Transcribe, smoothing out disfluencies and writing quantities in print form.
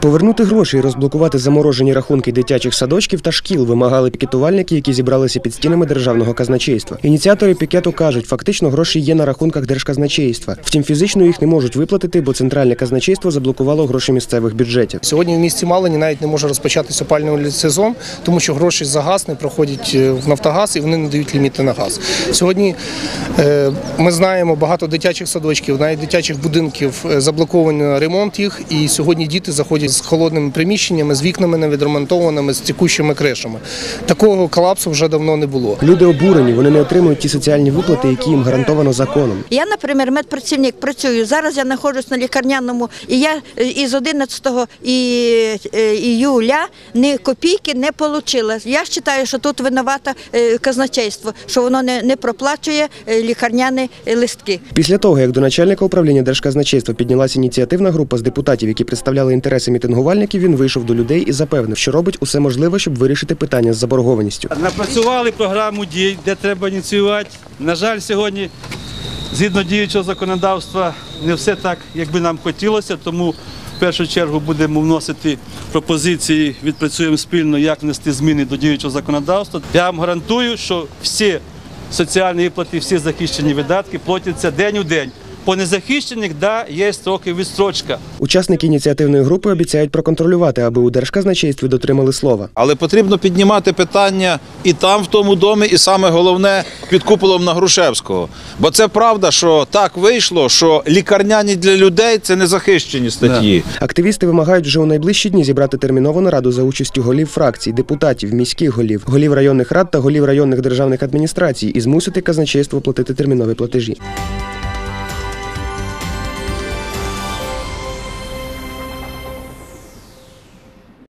Повернути гроші і розблокувати заморожені рахунки дитячих садочків та шкіл вимагали пікетувальники, які зібралися під стінами державного казначейства. Ініціатори пікету кажуть, фактично гроші є на рахунках держказначейства. Втім, фізично їх не можуть виплатити, бо центральне казначейство заблокувало гроші місцевих бюджетів. Сьогодні в місті Малині навіть не може розпочатися опалювальний сезон, тому що гроші за газ не проходять в Нафтогаз і вони не дають ліміти на газ. Сьогодні ми знаємо багато дитячих садочків, навіть дитячих будинків заблокований ремонт їх, і сьогодні діти заходять з холодними приміщеннями, з вікнами невідремонтованими, з текущими кришами. Такого колапсу вже давно не було. Люди обурені, вони не отримують ті соціальні виплати, які їм гарантовано законом. Я, наприклад, медпрацівник, працюю. Зараз я знаходжусь на лікарняному, і я із 11 іюля ні копійки не отримала. Я вважаю, що тут винувата казначейство, що воно не проплачує лікарняні листки. Після того, як до начальника управління держказначейства піднялася ініціативна група з депутатів, які представляли інтереси мітингувальників, він вийшов до людей і запевнив, що робить усе можливе, щоб вирішити питання з заборгованістю. Напрацювали програму дій, де треба ініціювати. На жаль, сьогодні, згідно діючого законодавства, не все так, як би нам хотілося, тому в першу чергу будемо вносити пропозиції, відпрацюємо спільно, як внести зміни до діючого законодавства. Я вам гарантую, що всі соціальні виплати, всі захищені видатки платяться день у день. По незахищених, є строки відстрочка. Учасники ініціативної групи обіцяють проконтролювати, аби у держказначействі дотримали слова. Але потрібно піднімати питання і там, в тому домі, і саме головне – під куполом на Грушевського. Бо це правда, що так вийшло, що лікарняні для людей – це незахищені статті. Активісти вимагають вже у найближчі дні зібрати термінову нараду за участю голів фракцій, депутатів, міських голів, голів районних рад та голів районних державних адміністрацій і змусити казначейство платити термінові платежі.